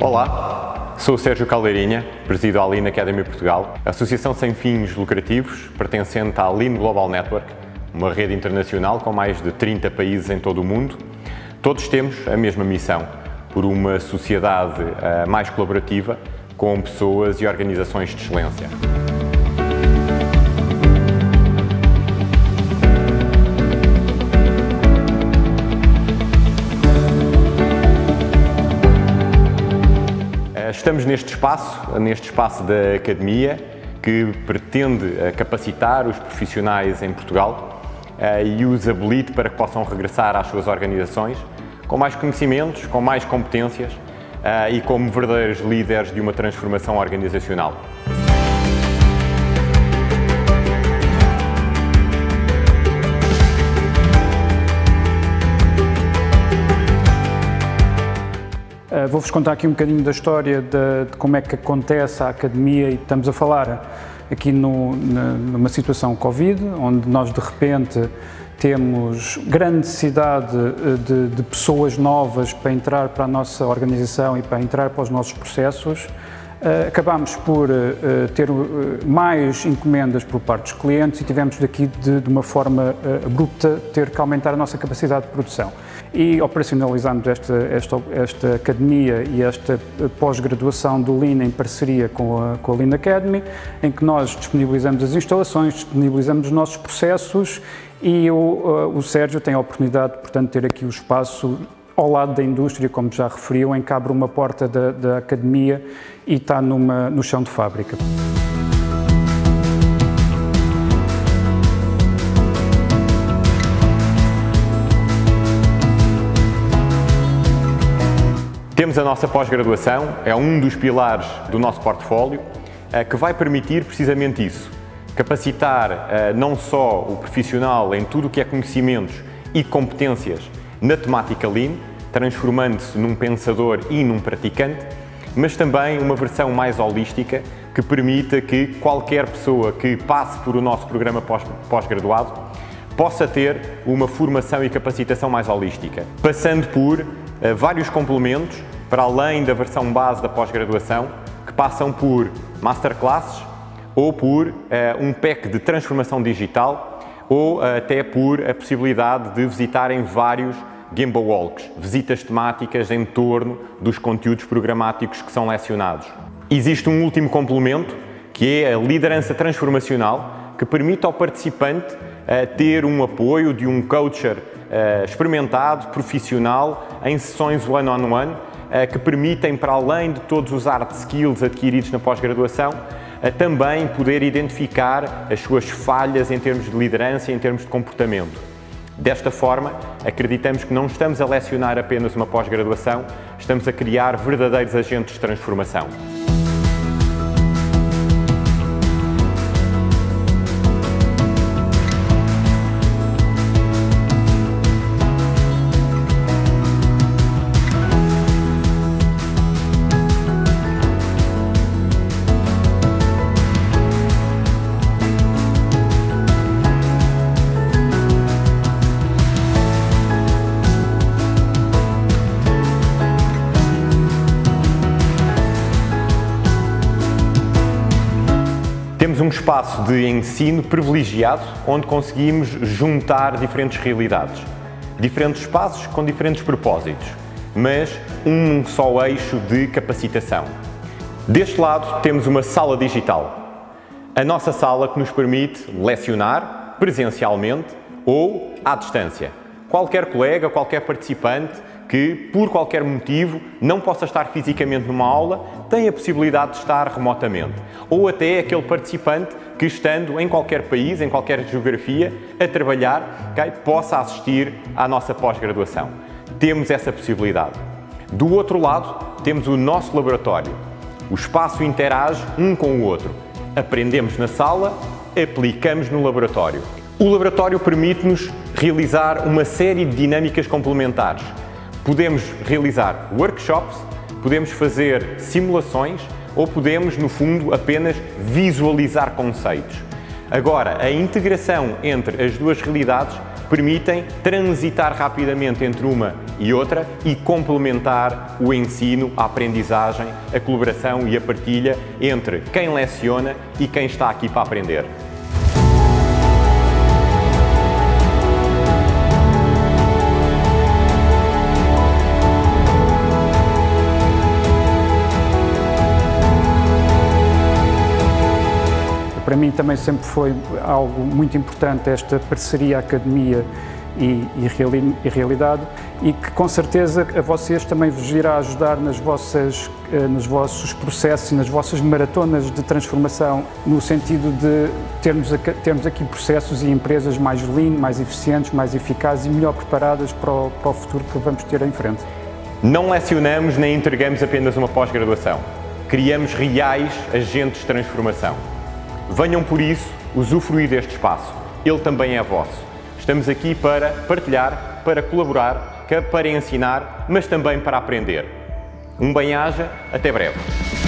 Olá, sou o Sérgio Caldeirinha, presido a Lean Academy Portugal, associação sem fins lucrativos pertencente à Lean Global Network, uma rede internacional com mais de 30 países em todo o mundo. Todos temos a mesma missão, por uma sociedade mais colaborativa, com pessoas e organizações de excelência. Estamos neste espaço da Academia, que pretende capacitar os profissionais em Portugal e os habilite para que possam regressar às suas organizações com mais conhecimentos, com mais competências e como verdadeiros líderes de uma transformação organizacional. Vou-vos contar aqui um bocadinho da história de como é que acontece a Academia, e estamos a falar aqui numa situação Covid, onde nós de repente temos grande necessidade de pessoas novas para entrar para a nossa organização e para entrar para os nossos processos. Acabámos por ter mais encomendas por parte dos clientes e tivemos daqui de uma forma abrupta ter que aumentar a nossa capacidade de produção. E operacionalizando esta academia e esta pós-graduação do Lean em parceria com a Lean Academy, em que nós disponibilizamos as instalações, disponibilizamos os nossos processos e o Sérgio tem a oportunidade, portanto, de ter aqui o espaço ao lado da indústria, como já referiu, em que abre uma porta da academia e está no chão de fábrica. Temos a nossa pós-graduação, é um dos pilares do nosso portfólio, que vai permitir precisamente isso, capacitar não só o profissional em tudo o que é conhecimentos e competências na temática Lean, transformando-se num pensador e num praticante, mas também uma versão mais holística que permita que qualquer pessoa que passe por o nosso programa pós-graduado possa ter uma formação e capacitação mais holística, passando por vários complementos para além da versão base da pós-graduação, que passam por masterclasses ou por um pack de transformação digital ou até por a possibilidade de visitarem vários Gemba Walks, visitas temáticas em torno dos conteúdos programáticos que são lecionados. Existe um último complemento, que é a liderança transformacional, que permite ao participante ter um apoio de um coacher experimentado, profissional, em sessões one-on-one, que permitem, para além de todos os hard skills adquiridos na pós-graduação, também poder identificar as suas falhas em termos de liderança e em termos de comportamento. Desta forma, acreditamos que não estamos a lecionar apenas uma pós-graduação, estamos a criar verdadeiros agentes de transformação. Temos um espaço de ensino privilegiado, onde conseguimos juntar diferentes realidades, diferentes espaços com diferentes propósitos, mas um só eixo de capacitação. Deste lado temos uma sala digital, a nossa sala que nos permite lecionar presencialmente ou à distância. Qualquer colega, qualquer participante que, por qualquer motivo, não possa estar fisicamente numa aula, tem a possibilidade de estar remotamente. Ou até aquele participante que, estando em qualquer país, em qualquer geografia, a trabalhar, possa assistir à nossa pós-graduação. Temos essa possibilidade. Do outro lado, temos o nosso laboratório. O espaço interage um com o outro. Aprendemos na sala, aplicamos no laboratório. O laboratório permite-nos realizar uma série de dinâmicas complementares. Podemos realizar workshops, podemos fazer simulações ou podemos, no fundo, apenas visualizar conceitos. Agora, a integração entre as duas realidades permitem transitar rapidamente entre uma e outra e complementar o ensino, a aprendizagem, a colaboração e a partilha entre quem leciona e quem está aqui para aprender. Para mim também sempre foi algo muito importante esta parceria academia e realidade, e que com certeza a vocês também vos irá ajudar nos vossos processos e nas vossas maratonas de transformação, no sentido de termos aqui processos e empresas mais lean, mais eficientes, mais eficazes e melhor preparadas para o futuro que vamos ter em frente. Não lecionamos nem entregamos apenas uma pós-graduação. Criamos reais agentes de transformação. Venham por isso usufruir deste espaço. Ele também é vosso. Estamos aqui para partilhar, para colaborar, para ensinar, mas também para aprender. Um bem-aja, até breve.